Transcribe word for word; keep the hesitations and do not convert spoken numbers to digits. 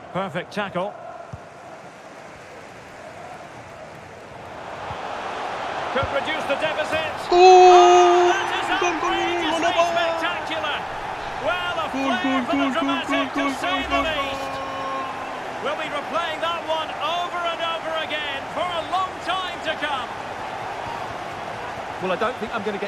Perfect tackle. Could reduce the deficit. Oh, That is outrageously spectacular. Well, a flair for the dramatic, to say the least. We'll be replaying that one over and over again for a long time to come. Well, I don't think I'm going to get